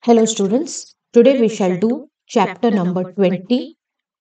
Hello students, today we shall do chapter number 20,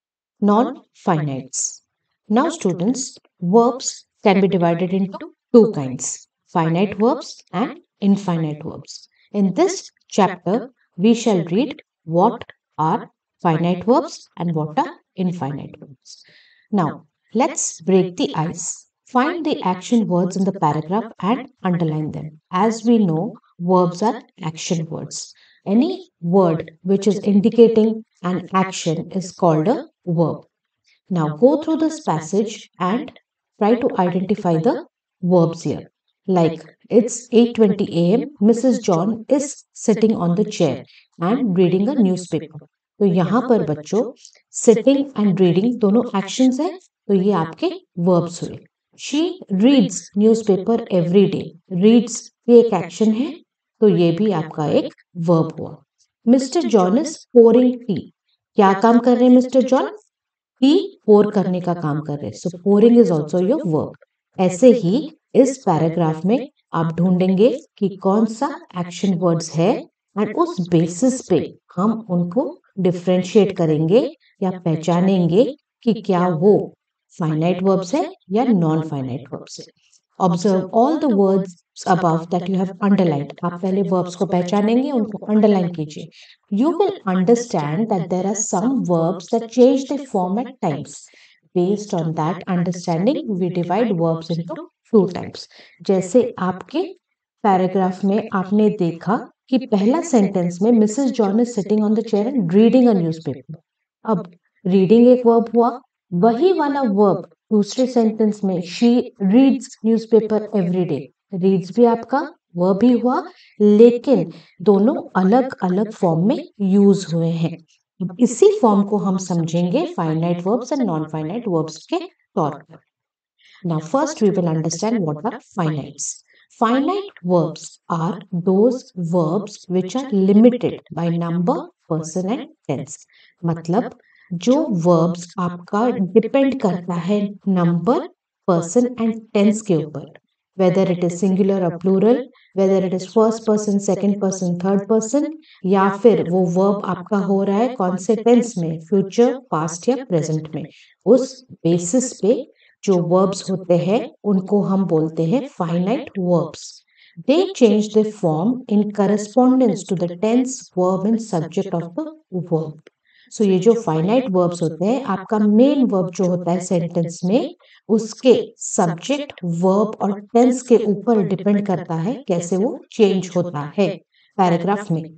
non-finites. Now students, verbs can be divided into two kinds, finite verbs and infinite verbs. In this chapter, we shall read what are finite verbs and what are infinite verbs. Now, let's break the ice. Find the action words in the paragraph and underline them. As we know, verbs are action words. Any word which is indicating an action is called a verb. Now go through this passage and try to identify the verbs here. Like it's 8:20 a.m. Mrs. John is sitting on the chair and reading a newspaper. तो यहाँ पर बच्चों sitting and reading दोनों actions है तो ये आपके verbs हुए. She reads newspaper every day. Reads भी एक action है तो ये भी आपका एक verb हुआ. Mr. John is pouring tea. क्या काम कर रहे हैं मिस्टर जॉन? टी पोर करने का काम कर रहे. So pouring is also your verb. ऐसे ही इस पैराग्राफ में आप ढूंढेंगे कि कौन सा एक्शन वर्ड्स है एंड उस बेसिस पे हम उनको डिफरेंशिएट करेंगे या पहचानेंगे कि क्या वो फाइनाइट वर्ब्स है या नॉन फाइनाइट वर्ब्स है. Observe all the words above that you have underlined. आप पहले verbs को पहचानेंगे, उनको underline कीजिए. You will understand that there are some verbs that change their form at times. Based on that understanding, we divide verbs into two types. जैसे आपके paragraph में आपने देखा कि पहला सेंटेंस में Mrs. John is sitting on the chair and reading a newspaper. अब reading एक verb हुआ, वही वाला verb दूसरे सेंटेंस में she reads newspaper every day. Reads भी आपका वर्ब ही हुआ, लेकिन दोनों अलग अलग फॉर्म में यूज हुए हैं. इसी फॉर्म को हम समझेंगे finite verbs and non finite verbs के तौर पर. Now first we will understand what are finites. Finite verbs are those verbs which are limited by number, person and tense. मतलब जो verbs आपका डिपेंड करता है नंबर, person and tense के ऊपर. Whether it is singular or plural, whether it is first person, second person, third person, या फिर वो verb आपका हो रहा है कौन से tense में, future, past या present में. उस basis पे जो verbs होते हैं उनको हम बोलते हैं finite verbs. They change their form in correspondence to the tense, verb and subject of the verb. So ये जो finite verbs होते हैं आपका main verb जो होता है sentence में उसके सब्जेक्ट वर्ब और टेंस के ऊपर डिपेंड करता है कैसे वो चेंज होता है पैराग्राफ में.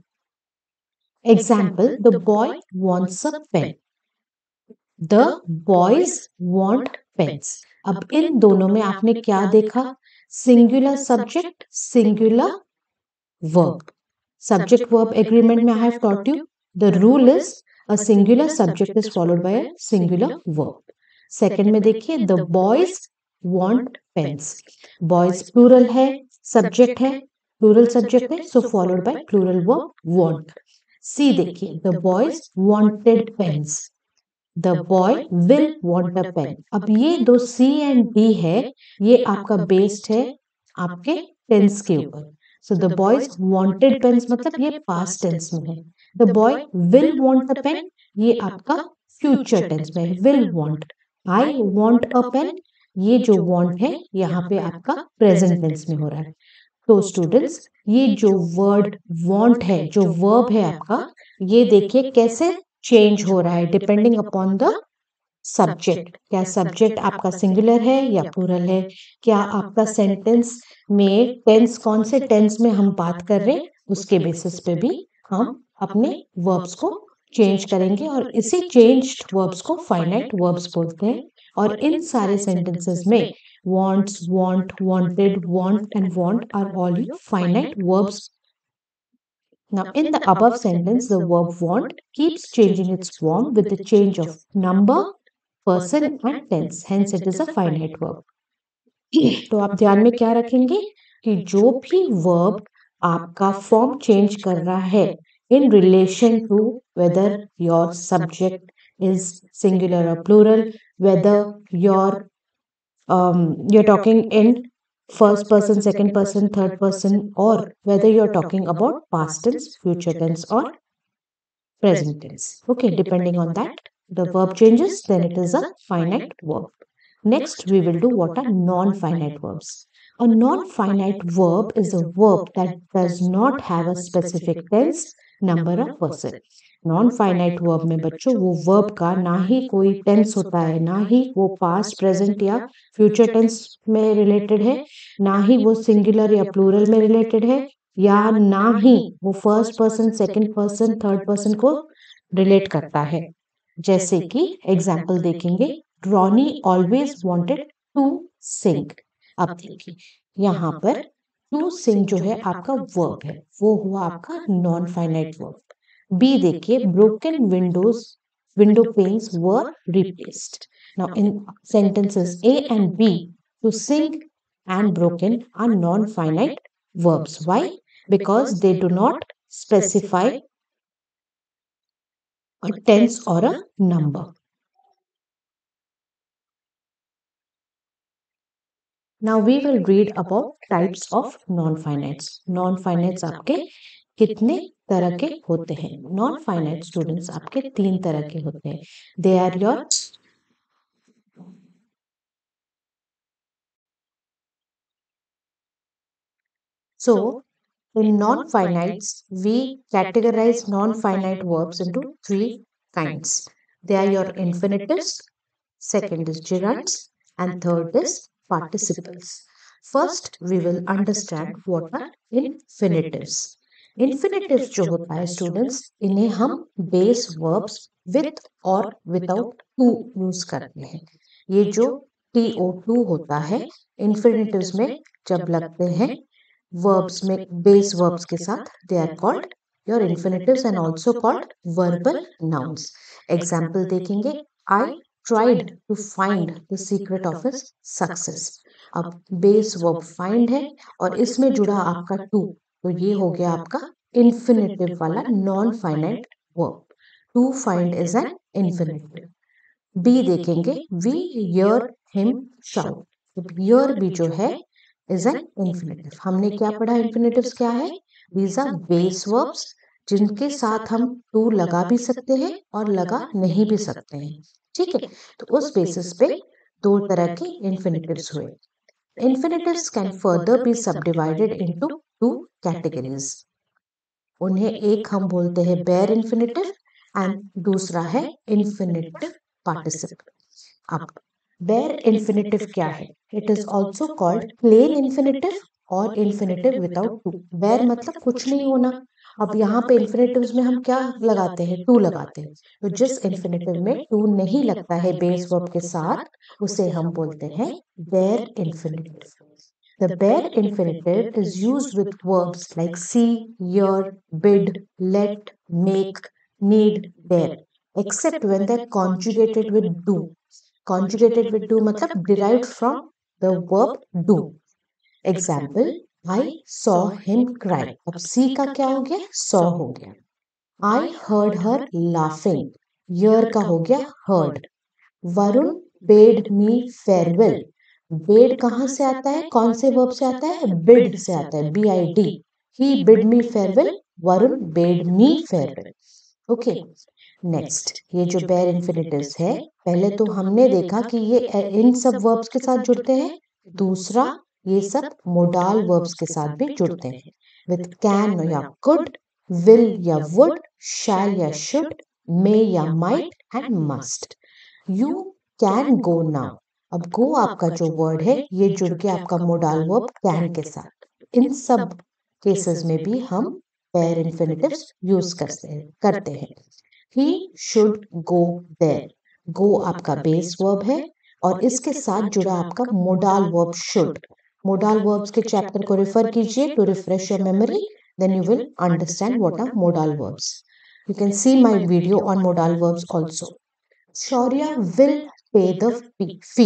Example, the boy wants a pen. The boys want pens. अब इन दोनों में आपने क्या देखा? Singular subject, singular verb. Subject verb agreement में I have taught you the rule is a singular subject is followed by a singular verb. Second में देखिए the boys want pens. Boys plural है, सब्जेक्ट है, plural subject है, so followed by plural verb want. C देखिए the boys wanted pens. The boy will want a pen. अब ये दो सी and D है, ये आपका बेस्ड है आपके टेंस के ऊपर. So the boys wanted pens मतलब ये पास्ट टेंस में है. The boy will want a pen ये आपका फ्यूचर टेंस में है. Will want, I want a pen, ये जो वॉन्ट है यहाँ पे आपका प्रेजेंट टेंस में हो रहा है. तो स्टूडेंट्स ये जो वर्ड वॉन्ट है, जो वर्ब है आपका, ये देखिए कैसे चेंज हो रहा है डिपेंडिंग अपॉन द सब्जेक्ट. क्या सब्जेक्ट आपका सिंगुलर है या प्लूरल है? क्या आपका सेंटेंस में टेंस कौन से टेंस में हम बात कर रहे हैं उसके बेसिस पे भी हम अपने वर्ब्स को चेंज करेंगे और इसी चेंज्ड वर्ब्स को फाइनाइट वर्ब्स बोलते हैं. और इन सारे सेंटेंसेस में wants, want, wanted, want and want are all your finite verbs. Now in the above sentence the verb want keeps changing its form with the change of number, person and tense, hence it is a finite verb. तो आप ध्यान में क्या रखेंगे कि जो भी verb आपका फॉर्म चेंज कर रहा है in relation to whether your subject is singular or plural, whether you're talking in first person, second person, third person, or whether you're talking about past tense, future tense, or present tense. Okay, depending on that, the verb changes, then it is a finite verb. Next, we will do what are non-finite verbs. A non-finite verb is a verb that does not have a specific tense, number or person. Non finite verb में बच्चों वो verb का ना ही कोई tense होता है, ना ही वो पास्ट प्रेजेंट या फ्यूचर टेंस में रिलेटेड है, ना ही वो सिंगुलर या प्लूरल में रिलेटेड है, या ना ही वो first person, second person, third person को रिलेट करता है। जैसे कि एग्जाम्पल देखेंगे, Ronnie always wanted to sing. अब देखिए यहाँ पर टू सिंग जो है आपका वर्ब है, वो हुआ आपका नॉन फाइनाइट वर्ब। बी देखिए, broken window panes were replaced. Now in sentences A and B, to sing and broken are non-finite verbs. Why? Because they do not specify a tense or a number. Now we will read about types of non-finites. Non-finites आपके कितने तरह के होते हैं? Non-finite students आपके 3 तरह के होते हैं. They are your so in non-finites we categorize non-finite verbs into 3 kinds. They are your infinitives, second is gerunds, and third is participles. First we will understand what are infinitives. Infinitives जो होता है students, इन्हें हम base verbs with और without to use करते हैं। ये जो TO2 होता है इन्फिनेटिव्स में जब लगते हैं वर्ब्स में बेस वर्ब्स के साथ, they are called your infinitives and also called verbal nouns. Example देखेंगे, I tried to find the secret of his success. अब बेस वर्ब फाइंड है और इसमें जुड़ा आपका टू, तो ये हो गया आपका इन्फिनेटिव वाला non finite verb. To find is an infinitive. B देखेंगे, वी हियर हिम शाउट। तो हियर भी जो है इज एन इन्फिनेटिव। हमने क्या पढ़ा, इन्फिनेटिव्स क्या है? दीज आर बेस वर्ब्स जिनके साथ हम टू लगा भी सकते हैं और लगा नहीं भी सकते हैं। ठीक है, तो उस बेसिस पे 2 तरह के इन्फिनेटिव्स हुए। Infinitives can further be subdivided into 2 categories. उन्हें एक हम बोलते हैं bare infinitive एंड दूसरा है infinitive participle. अब bare infinitive क्या है? It is also called plain infinitive और infinitive without to. bare मतलब कुछ नहीं होना। अब यहाँ पे इन्फिनेटिव्स में हम क्या लगाते हैं? टू लगाते हैं। तो जिस इन्फिनेटिव में टू नहीं लगता है बेस वर्ब के साथ, उसे हम बोलते हैं bare infinitive. The bare infinitive is used with verbs like see, hear, bid, let, make, need, dare, except when they're conjugated with do. Conjugated with do मतलब derived from the verb do. Example, I saw him cry. अब see का क्या हो गया? saw हो गया. I heard her laughing. Hear का हो गया heard. Varun bade me farewell. Bade कहाँ से आता है? कौन से वर्ब से आता है? बिड से आता है, BID. He bid me farewell. Varun bade me farewell. Okay, next ये जो बेयर इन्फिनेटिव्स है, पहले तो हमने देखा कि ये इन सब वर्ब्स के साथ जुड़ते हैं। दूसरा, ये सब मोडाल वर्ब्स के साथ भी जुड़ते हैं, विथ कैन या कुड, विल या वुड, शैल या शुड, मे या might and must. You can go now. अब गो आपका जो वर्ड है ये जुड़ के आपका मोडाल वर्ब कैन के साथ। इन सब केसेस में भी हम पेयर इन्फिनेटिव्स यूज करते हैं। He should go there. गो आपका बेस वर्ब है और इसके साथ जुड़ा आपका modal verb should. Modal verbs के चैप्टर को रेफर कीजिए to refresh your memory, then you will understand what are modal verbs. You can see my video on modal verbs also. Shaurya will pay the fee.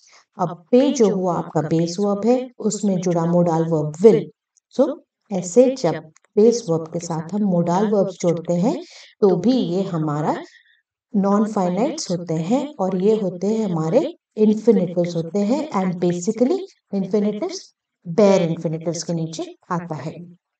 अब pay जो हुआ आपका base verb है, उसमें जुड़ा मोडाल वर्ब विल। सो ऐसे जब base verb के साथ हम मोडाल वर्ब्स जोड़ते हैं तो भी ये हमारा नॉन फाइनाइट्स होते हैं और ये होते हैं हमारे इन्फिनेटिव्स होते हैं। And basically infinitives bare infinitives के नीचे आता है।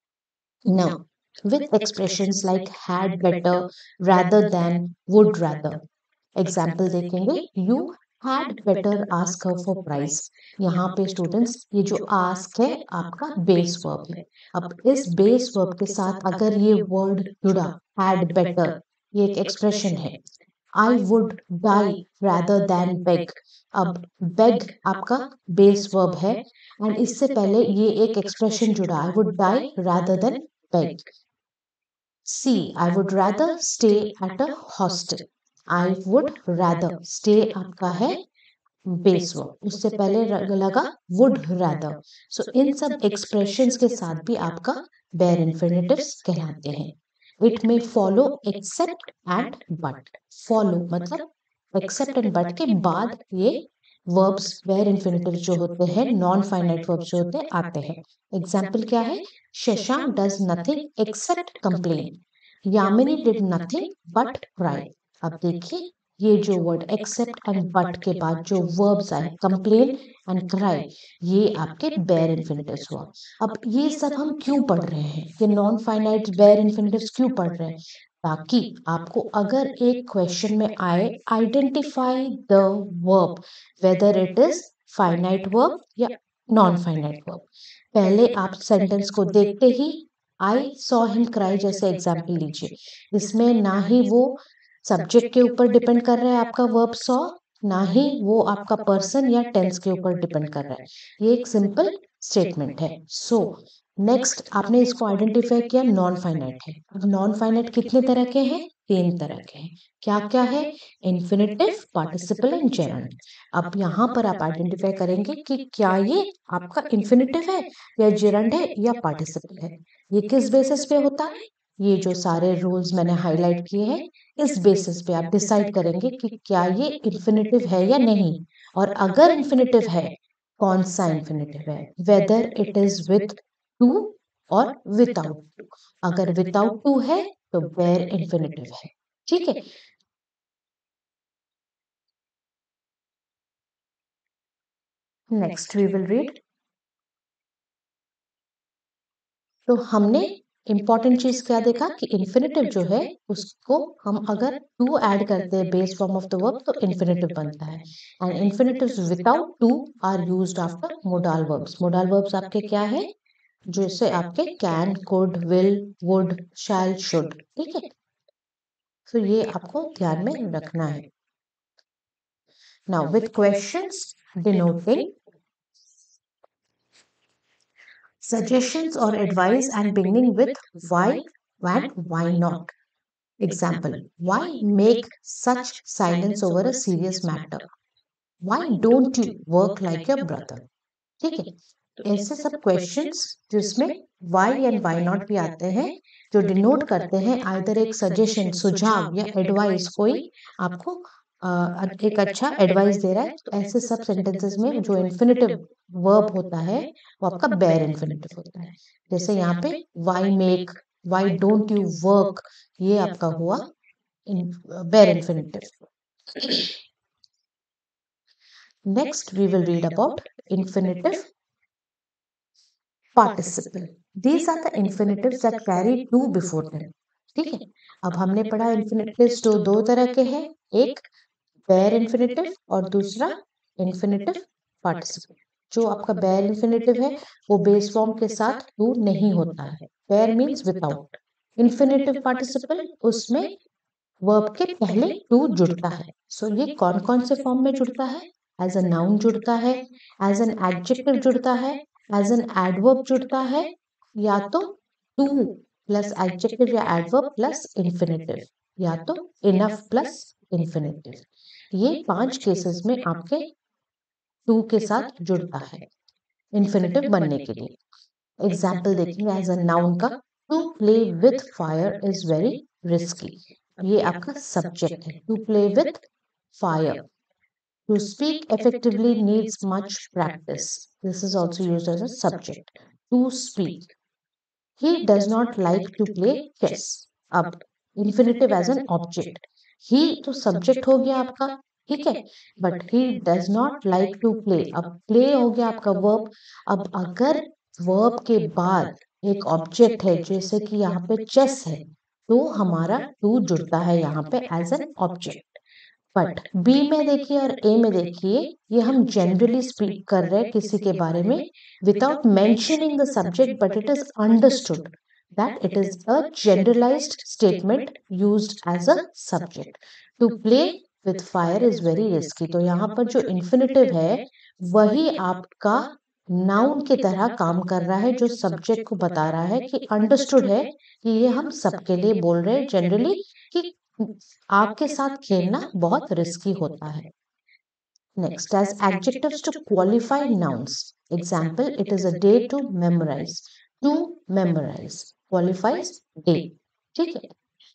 Now with expressions like had better, rather than, would rather, example देखेंगे। You had better ask her for price. यहाँ पे स्टूडेंट्स ये जो आस्क है आपका बेस वर्ब है। अब इस बेस वर्ब के साथ अगर ये वर्ड जुड़ा हैड बेटर, ये एक एक्सप्रेशन है। I would die rather than beg. अब बेग आपका बेस वर्ब है एंड इससे पहले ये एक एक्सप्रेशन जुड़ा, I would die rather than beg. See, I would rather stay at a hostel. I would rather, stay आपका है बेस वर्ब, उससे पहले लगा वुड रैदर। सो इन सब एक्सप्रेशंस के साथ भी आपका बेयर इन्फिनेटिव्स कहलाते हैं। इट में follow except and but. Follow मतलब एक्सेप्ट एंड बट के बाद ये वर्ब्स बेयर इन्फिनेटिव जो होते हैं, नॉन फाइनाइट वर्ब्स जो होते हैं, आते हैं। एग्जाम्पल क्या है? Shashank does nothing except complain. Yamini did nothing but cry. अब देखिए ये जो वर्ड एक्सेप्ट एंड बट के बाद जो वर्ब्स आए, कंप्लेन एंड क्राई, ये आपके बेयर इन्फिनेटिव्स हुआ। अब ये सब हम क्यों पढ़ रहे हैं? ये नॉन फाइनाइट बेयर इन्फिनेटिव्स क्यों पढ़ रहे हैं? ताकि आपको अगर एक क्वेश्चन में आए, identify the verb, whether it is finite verb या नॉन फाइनाइट वर्ब। पहले आप सेंटेंस को देखते ही आई सॉ हिम क्राई जैसे एग्जाम्पल लीजिए। इसमें ना ही वो सब्जेक्ट के ऊपर डिपेंड कर रहा है आपका वर्ब सॉ, ना ही वो आपका पर्सन या टेंस के ऊपर डिपेंड कर रहा है। ये एक सिंपल स्टेटमेंट है। सो नेक्स्ट आपने इसको आइडेंटिफाई किया, नॉन फाइनाइट है। अब नॉन फाइनाइट कितने तरह के हैं? 3 तरह के हैं। क्या क्या है? Infinitive, participle and gerund. अब यहाँ पर आप आइडेंटिफाई करेंगे कि क्या ये आपका इन्फिनेटिव है या जेरंड है या पार्टिसिपल है। ये किस बेसिस पे होता है? ये जो सारे रूल्स मैंने हाईलाइट किए हैं, इस बेसिस पे आप डिसाइड करेंगे कि क्या ये इन्फिनेटिव है या नहीं। और अगर इन्फिनेटिव है, कौन सा इन्फिनेटिव है, whether it is with to और विदाउट टू। अगर विदाउट टू है तो बेयर इन्फिनेटिव है। ठीक है। Next we will read. तो हमने इंपॉर्टेंट चीज क्या देखा कि इन्फिनेटिव जो है उसको हम अगर टू ऐड करते हैं base form of the verb तो इन्फिनेटिव बनता है। And infinitives without to are used after modal verbs. Modal verbs आपके क्या है? जैसे आपके can, could, will, would, shall, should. ठीक है, तो ये आपको ध्यान में रखना है। Now with questions denoting suggestions or advice and beginning with why and why not. Example, why make such silence over a serious matter? Why don't you work like your brother? ठीक है, तो ऐसे सब क्वेश्चंस जिसमें Y and why not भी आते हैं, जो डिनोट करते हैं आइदर एक सजेशन, सुझाव या एडवाइस, कोई आपको एक अच्छा एडवाइस दे रहा है। तो ऐसे सब सेंटेंसेस में जो इन्फिनेटिव वर्ब होता है वो आपका बेयर इन्फिनेटिव होता है। जैसे यहाँ पे why make, why don't you work, ये आपका हुआ bare infinitive. Next, we will read about infinitive participle. These are the infinitives that carry to before them. ठीक है, अब हमने पढ़ा इन्फिनेटिव्स जो दो तरह के हैं, एक बेयर इन्फिनेटिव और दूसरा इन्फिनेटिव पार्टिसिपल। जो आपका बेयर इन्फिनेटिव है वो बेस फॉर्म के साथ टू नहीं होता है। Bare means without. Infinitive participle उसमें वर्ब के पहले टू जुड़ता है। सो ये कौन कौन से फॉर्म में जुड़ता है? एज अ नाउन जुड़ता है, एज एन एडजेक्टिव जुड़ता है, एज एन एडवर्ब जुड़ता है, या तो टू प्लस एडजेक्टिव या एडवर्ब प्लस इन्फिनेटिव, या तो इनफ प्लस इन्फिनेटिव। ये 5 केसेस में आपके टू के साथ जुड़ता है इन्फिनेटिव बनने के लिए। एग्जाम्पल देखेंगे एज अ नाउन का, to play with fire is very risky. ये आपका सब्जेक्ट है, to play with fire. To speak effectively needs much practice, this is also used as a subject. To speak, he does not like to play chess. अब infinitive as an object, he तो subject हो गया आपका, ठीक है, but he does not like to play. अब play हो गया आपका वर्ब। अब अगर वर्ब के बाद एक ऑब्जेक्ट है, जैसे कि यहाँ पे चेस है, तो हमारा टू जुड़ता है यहाँ पे as an object. But B में देखिए और ए में देखिए, ये हम जनरली स्पीक कर रहे हैं किसी के बारे में without mentioning the subject, but it is understood that it is a generalised statement used as a subject. To play with fire is very risky. तो यहाँ पर जो इन्फिनिटिव है वही आपका नाउन की तरह काम कर रहा है, जो सब्जेक्ट को बता रहा है कि अंडरस्टूड है कि ये हम सबके लिए बोल रहे हैं जनरली, कि आग के साथ खेलना बहुत रिस्की होता है। Next, as adjectives to qualify nouns, example, it is a day to memorise. To memorise qualifies day, ठीक है।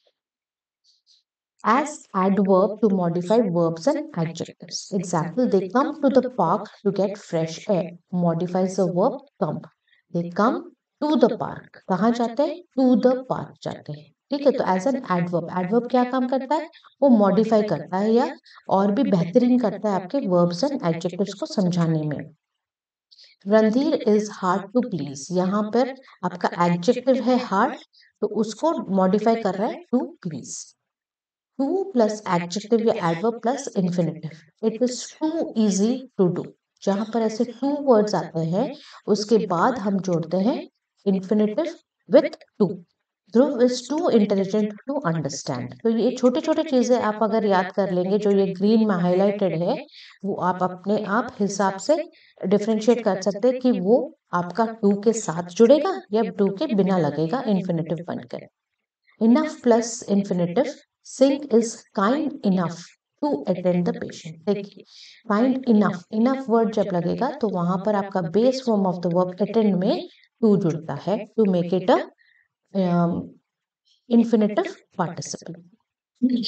As adverb to modify verbs and adjectives. Example, they come to the park to get fresh air. Modifies the verb come. They come to the park. कहाँ जाते हैं? To the park जाते हैं। ठीक है, तो एज एन एडवर्ब, एडवर्ब क्या काम करता है? वो मॉडिफाई करता है या और भी बेहतरीन करता है आपके वर्ब्स एंड एडजेक्टिव्स को समझाने में। Randhir is hard to please, यहाँ पर आपका एडजेक्टिव है हार्ड, तो उसको मॉडिफाई कर रहा है to please. To plus adjective या adverb plus infinitive, it is too easy to do. जहां पर ऐसे टू वर्ड्स आते हैं उसके बाद हम जोड़ते हैं infinitive with to. Dhruv is too intelligent to understand. तो ये छोटे छोटे चीजें आप अगर याद कर लेंगे, जो ये ग्रीन में हाईलाइटेड है, वो आप अपने आप हिसाब से डिफरेंशिएट कर सकते हैं कि वो आपका टू के साथ जुड़ेगा या टू के बिना लगेगा इन्फिनिटिव बनकर। Enough plus infinitive, Singh is kind enough to attend the patient. देखिए, काइंड इनफ, इनफ वर्ड जब लगेगा तो वहां पर आपका base form of the verb attend में टू जुड़ता है to make it a infinitive participle.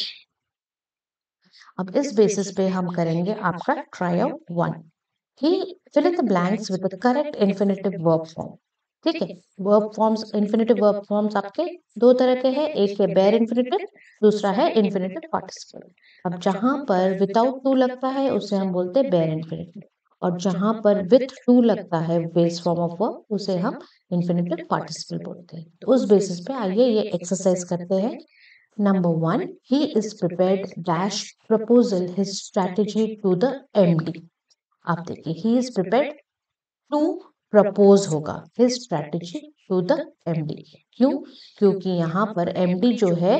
अब इस बेसिस पे हम करेंगे आपका try out one. He fill in the blanks with the correct infinitive verb form. ठीक है, verb forms, infinitive verb forms आपके दो तरह के हैं, एक है बेयर इन्फिनिटिव, दूसरा है इन्फिनिटिव पार्टिसिपल। अब जहां पर विदाउट टू लगता है उसे हम बोलते हैं बेयर इन्फिनिटिव, और जहां पर विथ टू लगता है बेस फॉर्म ऑफ वर्ब, उसे हम इन्फिनिटिव पार्टिसिपल बोलते हैं। तो उस बेसिस पे आइए ये एक्सरसाइज करते हैं। Number one, he is prepared dash proposal his strategy to the MD। आप देखिए, he is prepared to propose होगा his strategy to the MD। क्यों? क्योंकि यहाँ पर MD जो है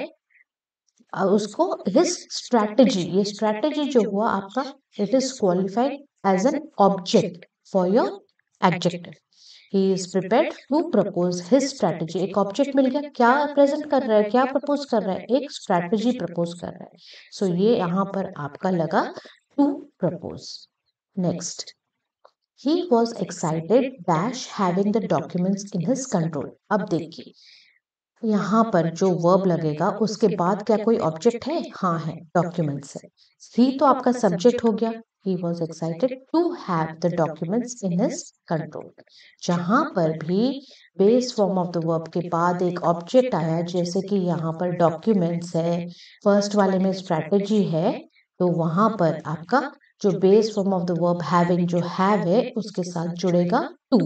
उसको his strategy, ये strategy जो हुआ आपका, it is qualified as an object for your adjective। He is prepared to propose his strategy, एक ऑब्जेक्ट मिल गया, क्या प्रेजेंट कर रहा है, क्या प्रपोज कर रहा है, एक स्ट्रैटेजी प्रपोज कर रहा है। सो ये यहाँ पर आपका लगा to propose. Next, he was excited dash having the documents in his control। अब देखिए, यहाँ पर जो वर्ब लगेगा उसके बाद क्या कोई ऑब्जेक्ट है? हाँ है, डॉक्यूमेंट्स है। ही तो आपका सब्जेक्ट हो गया। He was excited to have the documents in his control. जहां पर भी base form of the verb के बाद एक ऑब्जेक्ट आया, जैसे कि यहाँ पर डॉक्यूमेंट्स है, फर्स्ट वाले में स्ट्रैटेजी है, तो वहां पर आपका जो base form of the verb having जो हैव है उसके साथ जुड़ेगा to.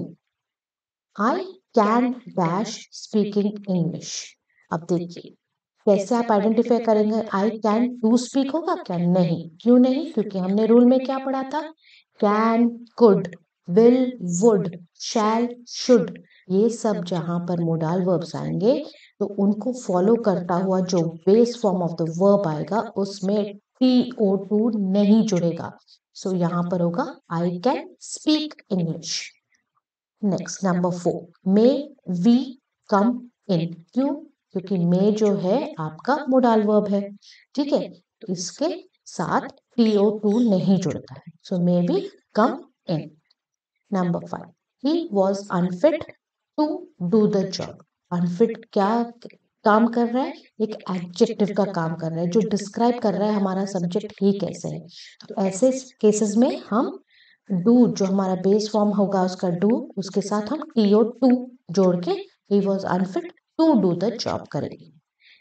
I can dash speaking English. अब देखिए, कैसे आप आइडेंटिफाई करेंगे आई कैन टू स्पीक होगा क्या? नहीं। क्यों नहीं? क्योंकि हमने रूल में क्या पढ़ा था? Can, could, will, would, shall, should, ये सब जहां पर मोडाल वर्ब्स आएंगे तो उनको फॉलो करता हुआ जो base form of the verb आएगा उसमें TO2 नहीं जुड़ेगा। सो यहाँ पर होगा I can speak English. Next, number 4, may we come in. क्यों? क्योंकि मे जो है आपका मोडाल वर्ब है। ठीक है, तो इसके साथ TO2 नहीं जुड़ता है, so may we come in. Number 5, he was unfit to do the job. Unfit क्या काम कर रहा है? एक एडजेक्टिव का काम कर रहा है जो डिस्क्राइब कर रहा है हमारा सब्जेक्ट ही कैसे है। तो ऐसे केसेस में हम डू, जो हमारा बेस फॉर्म होगा उसका डू, उसके साथ हम TO2 जोड़ के he was unfit to do the job करेंगे।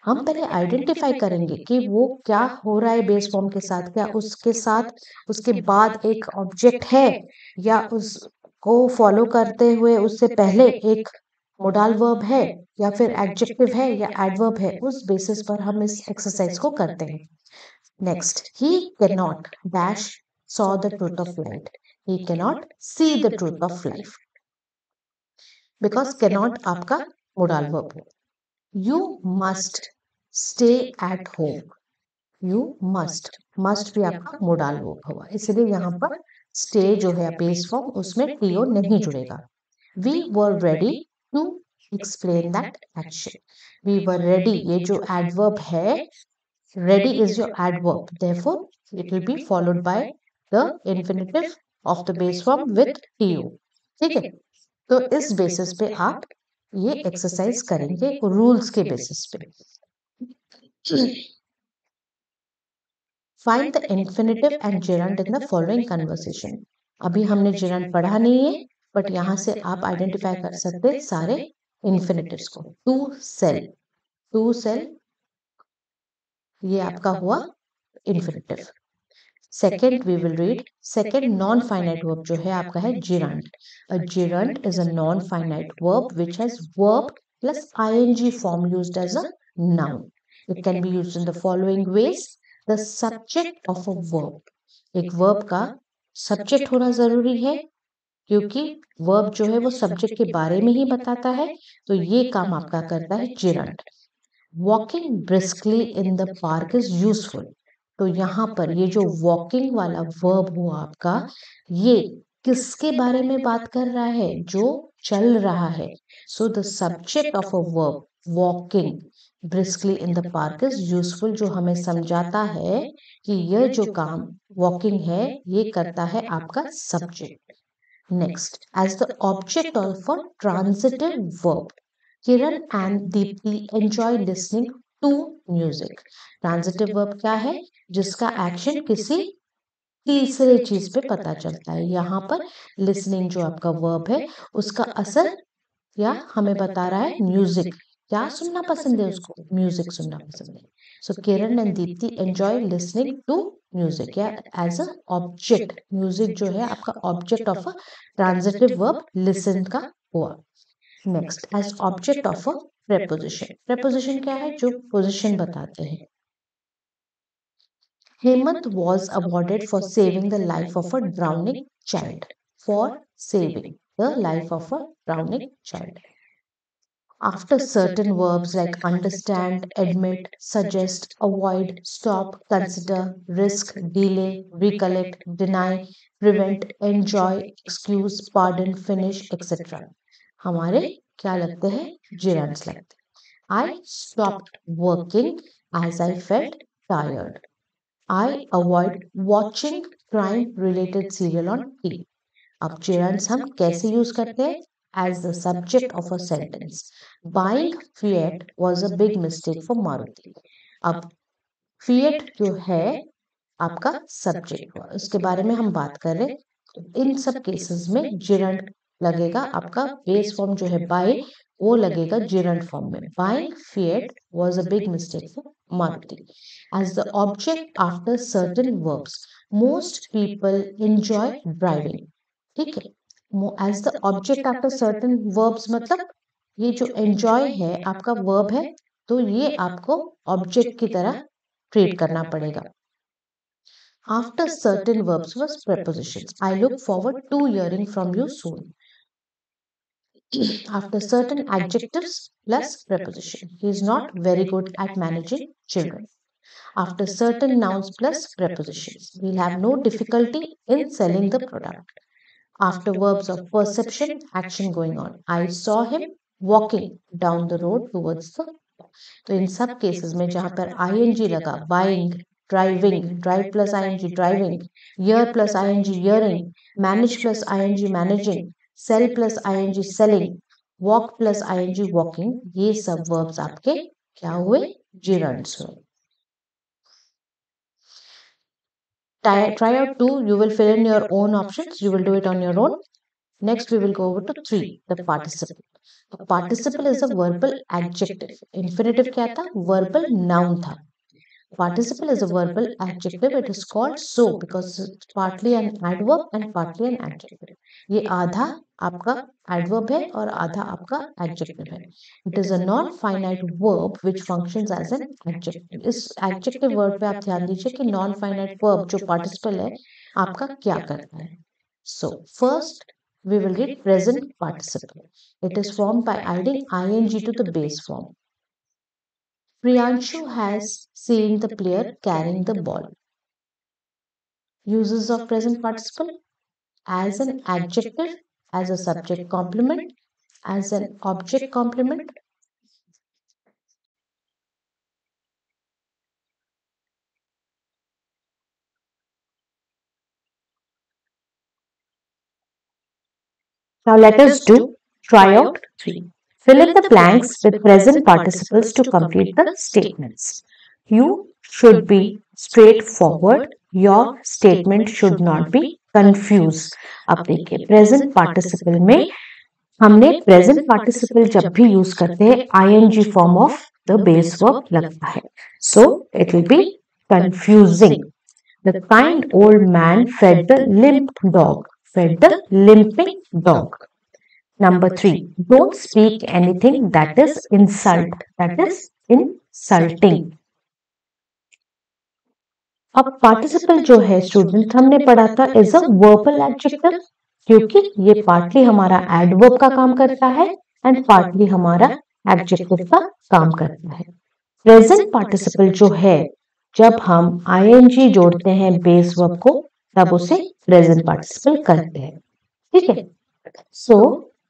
हम पहले आइडेंटिफाई करेंगे कि वो क्या हो रहा है बेस फॉर्म के साथ, क्या उसके साथ उसके बाद एक ऑब्जेक्ट है, या उसको फॉलो करते हुए उससे पहले एक मोडाल वर्ब है, या फिर एडजेक्टिव है या एडवर्ब है। उस बेसिस पर हम इस एक्सरसाइज को करते हैं। Next, he can not dash saw the truth of light. He cannot see the truth of life. Because cannot आपका modal verb है। You must stay at home. You must भी आपका modal verb हुआ, इसलिए यहाँ पर stay जो है बेस फॉर्म उसमें to नहीं जुड़ेगा। We were ready to explain that action. We were ready, ये जो adverb है, ready is your adverb, therefore it will be followed by the infinitive of the base form with to। ठीक है, तो इस बेसिस पे आप ये एक्सरसाइज करेंगे रूल्स के बेसिस पे। Find the infinitive and gerund in the following conversation. अभी हमने जेरंड पढ़ा नहीं है, बट यहाँ से आप आइडेंटिफाई कर सकते हैं सारे इन्फिनेटिव्स को। टू सेल ये आपका हुआ infinitive. Second we will read second non finite verb जो है आपका है gerund. A gerund is a non finite verb which has verb plus ing form used as a noun. It can be used in the following ways. The subject of a verb. एक verb का subject होना जरूरी है, क्योंकि verb जो है वो subject के बारे में ही बताता है, तो ये काम आपका करता है gerund. Walking briskly in the park is useful. तो यहाँ पर ये जो वॉकिंग वाला वर्ब हुआ आपका, ये किसके बारे में बात कर रहा है? जो चल रहा है। So the subject of a verb walking briskly in the park is useful, जो हमें समझाता है कि यह जो काम वॉकिंग है ये करता है आपका subject. Next, as the object of a transitive verb, Kiran and Deepti enjoy listening to music. Transitive verb क्या है? जिसका एक्शन किसी तीसरे चीज पे पता चलता है। यहाँ पर लिसनिंग जो आपका वर्ब है उसका असर या हमें बता रहा है म्यूजिक। क्या सुनना पसंद है उसको? म्यूजिक सुनना पसंद है। So Kiran and Deepti enjoy listening to music, या एज अ ऑब्जेक्ट म्यूजिक जो है आपका object of a transitive verb listen का हुआ। Next, as object of a preposition. Preposition क्या है? जो पोजिशन बताते हैं। Hemant was awarded for saving the life of a drowning child. For saving the life of a drowning child. After certain verbs like understand, admit, suggest, avoid, stop, consider, risk, delay, recollect, deny, prevent, enjoy, excuse, pardon, finish, etc. हमारे क्या लगते हैं? gerunds लगते हैं। I stopped working as I felt tired. I avoid watching crime related serial on TV. अब gerunds हम कैसे use करते हैं? As the subject of a sentence. Buying Fiat was a big mistake for Maruti. अब Fiat जो है आपका subject हुआ, उसके बारे में हम बात कर रहे हैं। तो इन सब केसेस में gerund लगेगा। आपका बेस फॉर्म जो है बाय वो लगेगा gerund फॉर्म में। Buying Fiat was a big mistake for Maruti. As the object after certain verbs, most people enjoy driving. ठीक है, as the object after certain verbs मतलब ये जो एंजॉय है आपका वर्ब है, तो ये आपको ऑब्जेक्ट की तरह ट्रीट करना पड़ेगा। After certain verbs was prepositions. I look forward to hearing from you soon. After certain adjectives plus preposition. He is not very good at managing children. After certain nouns plus prepositions. We'll have no difficulty in selling the product. After verbs of perception, action going on. I saw him walking down the road towards the। तो इन सब cases में जहां पर ing लगा, buying, driving, drive plus ING driving, ear plus ING earring, manage plus ING managing, sell plus ING selling, walk plus ING walking, ये सब verbs आपके क्या हुए? gerunds हुए। Try out 2. You will fill in your own options. You will do it on your own. Next, we will go over to 3, the participle. Participle is a verbal adjective, infinitive क्या था, verbal noun था. Participle is a verbal adjective. It is called so because it's partly an adverb and partly an adjective. ये आधा आपका adverb है और आधा आपका adjective है. It is a non-finite verb which functions as an adjective. इस adjective word पे आप ध्यान दीजिए कि non-finite verb जो participle है आपका क्या करता है. So first we will read present participle. It is formed by adding ing to the base form. Priyanshu has seen the player carrying the ball. Uses of present participle as an adjective, as a subject complement, as an object complement. Now let us do tryout 3. Fill in the blanks with present participles to complete the statements. You should be straightforward. Your statement should not be confused. अब देखिए present participle में हमने present participle जब भी use करते हैं ING form of the base verb लगता है. So it will be confusing. The kind old man fed the limp dog. Fed the limping dog. Number 3. Don't speak anything that is insult. That is insulting. अब participle जो है student हमने पढ़ा था is a verbal adjective क्योंकि ये partly हमारा adverb का काम करता है एंड पार्टली हमारा एडजेक्टिव का काम करता है. प्रेजेंट पार्टिसिपल जो है जब हम आईएनजी जोड़ते हैं बेस वर्ब को तब उसे प्रेजेंट पार्टिसिपल करते हैं. ठीक है. सो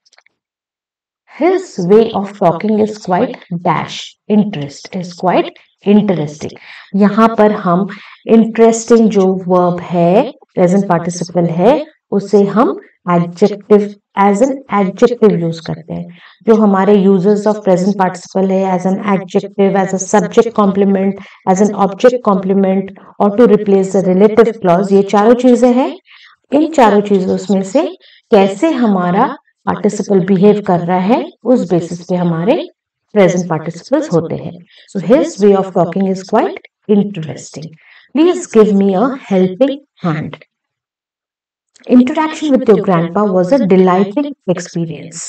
his way of talking is quite dash interest is quite interesting. यहाँ पर हम interesting जो verb है present participle है उसे हम adjective as an adjective use करते हैं. जो हमारे uses of present participle है as an adjective, as a subject complement, as an object complement or to replace the relative clause, ये चारों चीजें हैं. इन चारों चीजों में से कैसे हमारा पार्टिसिपल बिहेव कर रहा है उस बेसिस पे हमारे प्रेजेंट पार्टिसिपल्स होते हैं. So his way of talking is quite interesting. Please give me a helping hand. Interaction with your grandpa was a delighting experience.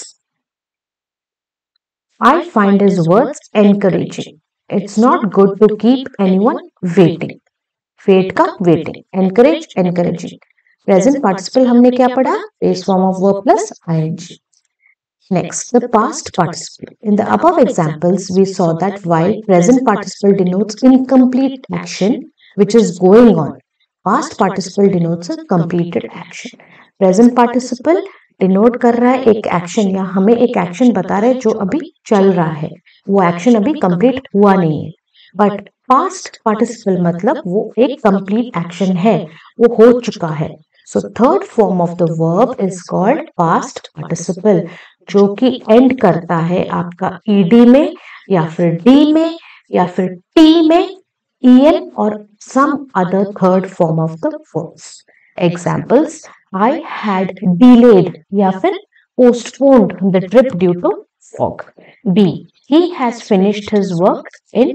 I find his words encouraging. It's not good to keep anyone waiting. Fate का waiting. Encourage, encouraging. Present participle हमने क्या पढ़ा? Base form of verb plus ing. Next, the past participle. In the above examples, we saw that while present participle denotes incomplete action which is going on, past participle denotes a completed action. Present participle denote कर रहा है एक action या हमें एक action बता रहा है जो अभी चल रहा है, वो एक्शन अभी कंप्लीट हुआ नहीं है. बट पास्ट पार्टिसिपल मतलब वो एक कंप्लीट एक्शन है, वो हो चुका है. So third form of the verb is called past participle जो कि एंड करता है आपका ईडी में या फिर डी में या फिर टी में, en और some other third form of the verbs. Examples: I had delayed या फिर postponed the trip due to fog. B. He has finished his work in.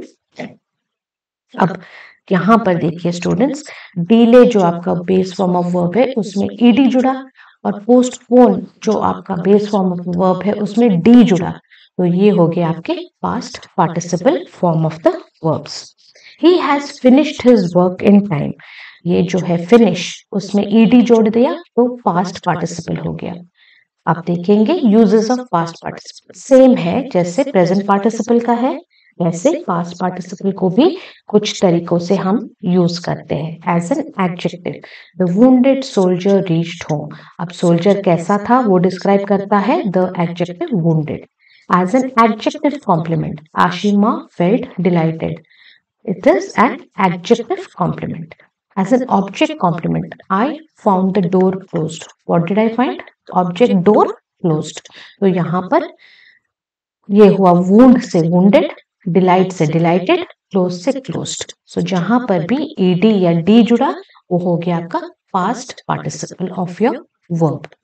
अब यहाँ पर देखिए स्टूडेंट्स, डिले जो आपका बेस फॉर्म ऑफ वर्ब है उसमें ईडी जुड़ा और पोस्टपोन जो आपका बेस फॉर्म ऑफ वर्ब है उसमें डी जुड़ा, तो ये हो गया आपके past participle form of the verbs. He has finished his work in time. ये जो है फिनिश उसमें ईडी जोड़ दिया तो पास्ट पार्टिसिपल हो गया. आप देखेंगे uses of past participle same है जैसे प्रेजेंट पार्टिसिपल का है, वैसे पास्ट पार्टिसिपल को भी कुछ तरीकों से हम यूज करते हैं. As an adjective, the wounded soldier reached home. अब सोल्जर कैसा था वो डिस्क्राइब करता है the adjective wounded. As an adjective complement, Ashima felt delighted. It is an adjective complement. As an object complement, I found the door closed. What did I find? Object door closed. तो यहाँ पर ये हुआ wound से wounded, delight से delighted, close से closed. So जहाँ पर भी ed या d जुड़ा वो हो गया आपका past participle of your verb.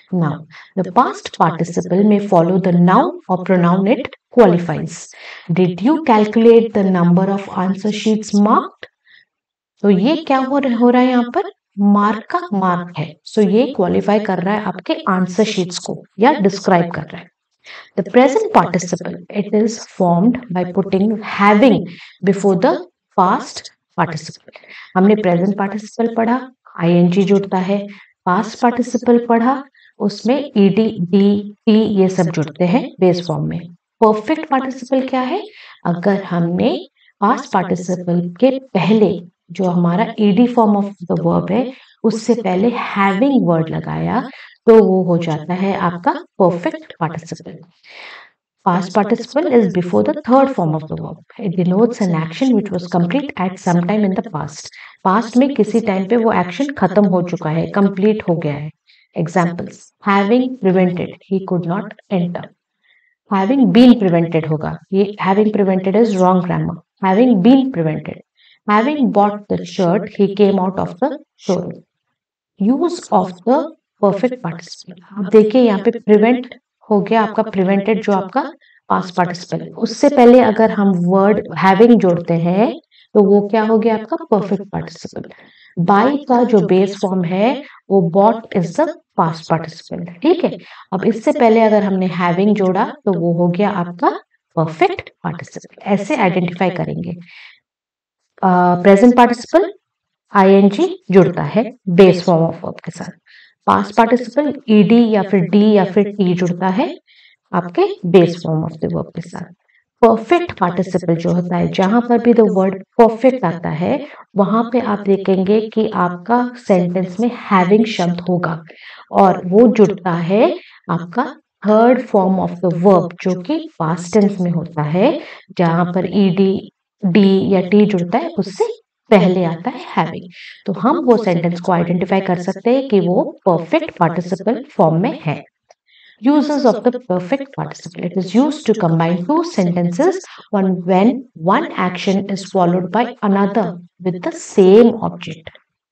Now, the past participle may follow the noun or pronoun it qualifies. Did you calculate the number of answer sheets marked? तो ये क्या हो रहा है यहाँ पर? मार्क का मार्क है, सो ये क्वालिफाई कर रहा है आपके आंसर शीट्स को या डिस्क्राइब कर रहा है. The present participle, it is formed by putting having before the past participle. हमने present participle पढ़ा, ing जुड़ता है. past participle पढ़ा, उसमें ed, d, t ये सब जुड़ते हैं बेस फॉर्म में. perfect participle क्या है? अगर हमने past participle के पहले जो हमारा ed form of the verb है उससे पहले having वर्ड लगाया तो वो हो जाता है आपका perfect participle. Past participle is before the third form of the verb. It denotes an action which was complete at some time in the past. Past में किसी टाइम पे वो एक्शन खत्म हो चुका है, कंप्लीट हो गया है. Examples: having prevented, he could not enter. Having been prevented होगा, ये having prevented is wrong grammar. Having been prevented. Having bought the shirt, he came out of the showroom. Use of the perfect participle. अब देखिए यहाँ पे prevent हो गया आपका prevented जो आपका पास्ट पार्टिसिपल. उससे पहले अगर हम वर्ड हैविंग जोड़ते हैं तो वो क्या हो गया आपका परफेक्ट पार्टिसिपल. बाय का जो बेस फॉर्म है वो bought is the past participle. ठीक है, अब इससे पहले अगर हमने हैविंग जोड़ा तो वो हो गया आपका परफेक्ट पार्टिसिपल. ऐसे आइडेंटिफाई करेंगे. प्रेजेंट पार्टिसिपल ing जुड़ता है बेस फॉर्म ऑफ वर्ब के साथ. पास्ट पार्टिसिपल ed या फिर d या फिर t जुड़ता है आपके base form of the verb के साथ. परफेक्ट पार्टिसिपल जो होता है, जहां पर भी द वर्ड परफेक्ट आता है वहां पे आप देखेंगे कि आपका सेंटेंस में हैविंग शब्द होगा और वो जुड़ता है आपका third form of the verb जो कि पास्ट टेंस में होता है. जहां पर ed, d या t जुड़ता है उससे पहले आता है हैविंग. तो हम वो सेंटेंस को आइडेंटिफाई कर सकते हैं कि वो परफेक्ट पार्टिसिपल फॉर्म में है. Uses of the perfect participle. It is used to combine two sentences when one action is followed by another with the same object.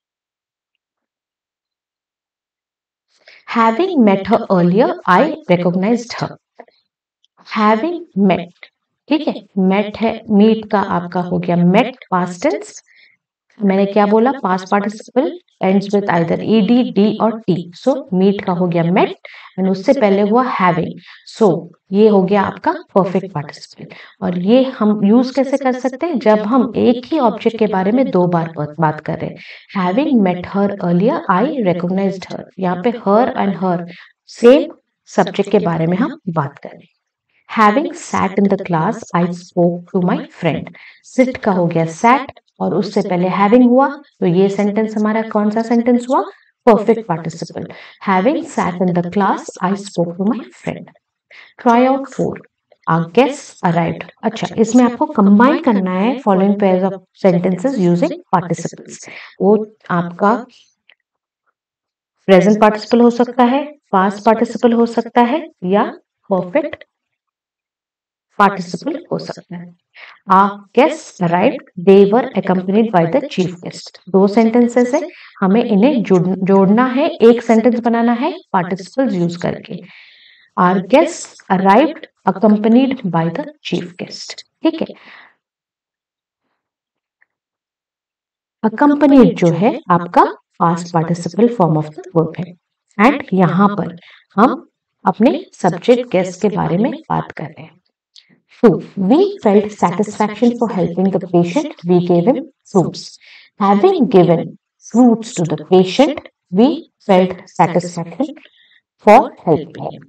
Having met her earlier, I recognized her. Having met, ठीक है, met है, meet का आपका हो गया met past tense. मैंने क्या बोला? Past participle ends with either ed, d और t. सो मीट का हो गया met एंड उससे पहले हुआ हैविंग. सो ये हो गया आपका परफेक्ट पार्टिसिपल. और ये हम यूज कैसे कर सकते हैं? जब हम एक ही ऑब्जेक्ट के बारे में दो बार बात कर रहे हैं. Having met her earlier, I recognised her. यहाँ पे her and her same subject के बारे में हम बात कर रहे हैं. Having sat in the class, I spoke to my friend. Sit का हो गया सैट और उससे पहले हैविंग हुआ तो ये सेंटेंस हमारा कौन सा सेंटेंस हुआ? Perfect participle. Having sat in the class, I spoke to my friend. Try out 4. Our guest arrived. अच्छा, इसमें आपको कंबाइन करना है following pairs of sentences using participles. वो आपका प्रेजेंट पार्टिसिपल हो सकता है, पास्ट पार्टिसिपल हो सकता है या परफेक्ट पार्टिसिपल हो सकता है. Our guests arrived, they were accompanied by the chief guest. दो सेंटेंसेस है, हमें इन्हें जोड़ना है, एक सेंटेंस बनाना है पार्टिसिपल्स यूज करके. Our guests arrived accompanied by the chief guest. ठीक है, accompanied जो है आपका past participle form of the verb है. एंड यहाँ पर हम अपने सब्जेक्ट गेस्ट के बारे में बात कर रहे हैं. 2. We felt satisfaction for helping the patient. We gave him fruits. Having given fruits to the patient, we felt satisfaction for helping him.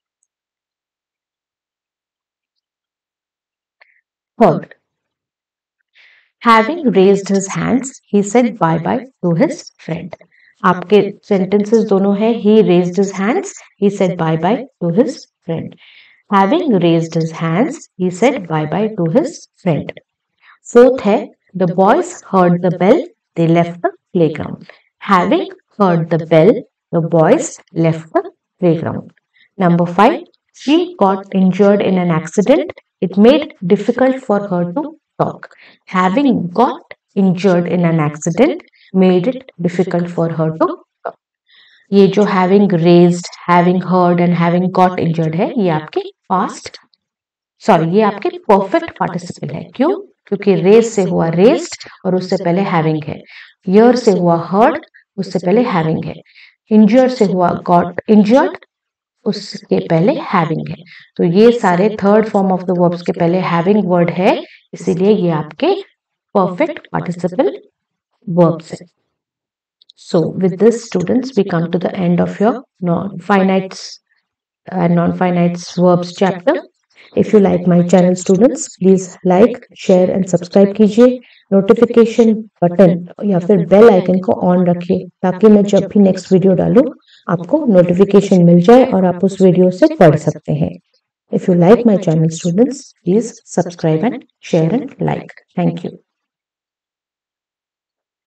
Third, having raised his hands, he said bye-bye to his friend. आपके sentences दोनों है, he raised his hands, he said bye-bye to his friend. Having raised his hands, he said bye-bye to his friend. Fourth है, the boys heard the bell, they left the playground. Having heard the bell, the boys left the playground. Number 5, she got injured in an accident. It made difficult for her to talk. Having got injured in an accident made it difficult for her to talk. ये जो having raised, having heard and having got injured है, ये आपके past, sorry ये आपके perfect participle है। क्यों? क्योंकि रेज से हुआ रेज्ड और उससे पहले हैविंग है। हियर से हुआ हर्ड, उससे पहले हैविंग है। इंजर्ड से हुआ गॉट इंजर्ड, उसके पहले हैविंग है। तो ये सारे third form of the verbs के पहले हैविंग वर्ड है, इसीलिए ये आपके परफेक्ट पार्टिसिपल verbs है। So with this, students, we come to the end of your non-finites and non-finites verbs chapter. If you like my channel, students, please like, share and subscribe कीजिए। Notification button या फिर bell icon को on रखिए ताकि मैं जब भी next video डालूं आपको नोटिफिकेशन मिल जाए और आप उस वीडियो से पढ़ सकते हैं। If you like my channel, students, please subscribe and share and like. Thank you.